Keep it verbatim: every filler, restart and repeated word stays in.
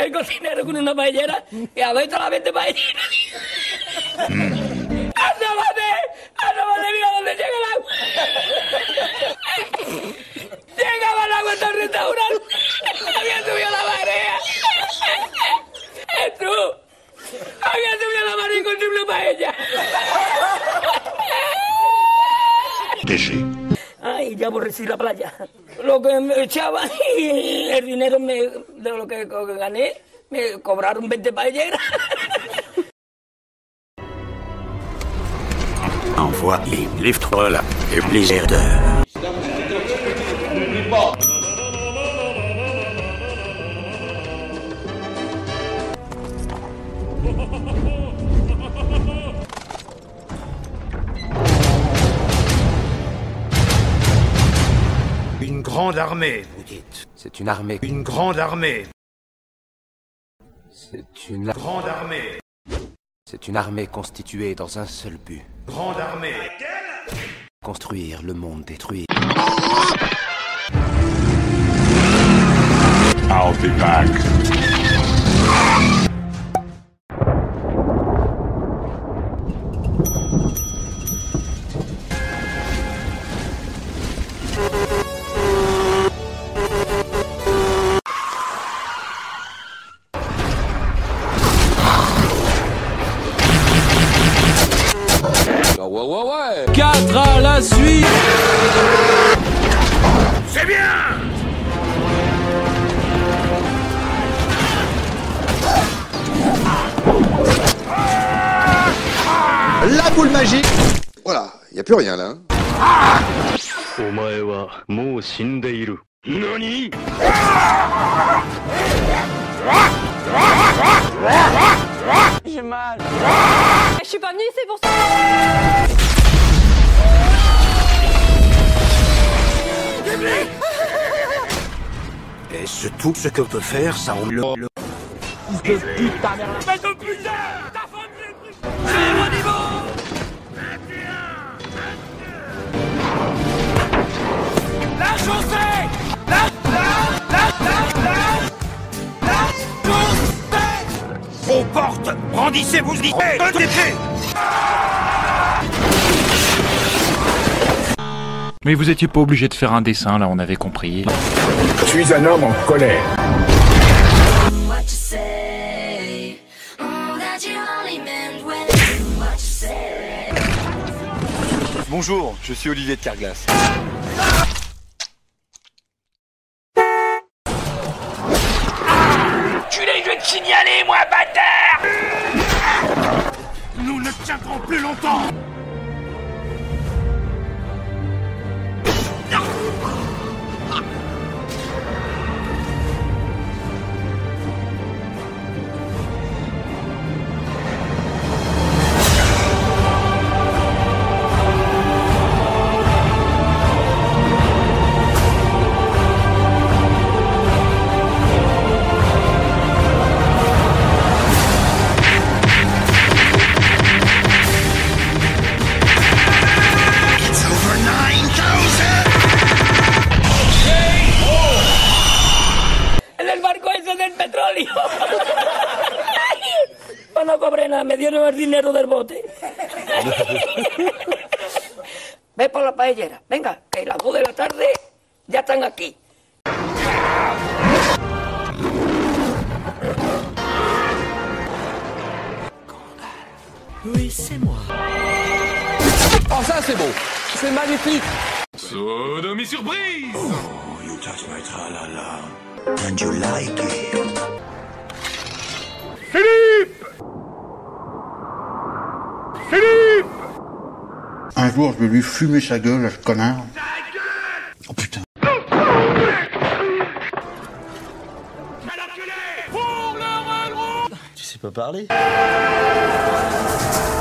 el cocinero con una paellera y a ver solamente paellera. ¡Asómate! ¡Asómate! ¡Mira dónde llega el agua! ¡Llegaba el agua hasta el restaurante! ¡Había subido la marea! ¡Es tú! ¡Había subido la marea y encontré una paella! Déchet. Ay, ya aborrecí la playa. Lo que me echaba y el dinero me, de lo que, que gané, me cobraron veinte paelleras. Envoie les livres là et les herdeurs. Une grande armée, vous dites. C'est une armée. Une grande armée. C'est une grande armée. C'est une armée constituée dans un seul but. Grande armée. Construire le monde détruit. I'll be back. Ouais, ouais, ouais. quatre à la suite. C'est bien. La boule magique. Voilà, y a plus rien là. Nani? J'ai mal. Je suis pas venue ici pour ça. Est-ce tout ce que peut faire ça on le... le... Fils de putain, merde. Mais de putain, ta femme est prise. C'est mon niveau. La chaussée. La, la, la, la, la, la chaussée. Aux portes, brandissez vos idées de d'épée. Mais vous étiez pas obligé de faire un dessin, là, on avait compris. Je suis un homme en colère. Bonjour, je suis Olivier de Carglass. Culé, je vais te signaler, moi, bâtard. Nous ne tiendrons plus longtemps. Pues no cobré nada, me dieron el dinero del bote. Ve por la paellera, venga, que a las dos de la tarde ya están aquí. Oui, c'est moi. Oh, ça c'est beau. C'est magnifique. Sodomie surprise. Oh, you touch my tra-la-la. And you like it. Philippe. Philippe. Un jour, je vais lui fumer sa gueule, à ce connard. Oh putain. Tu sais pas parler.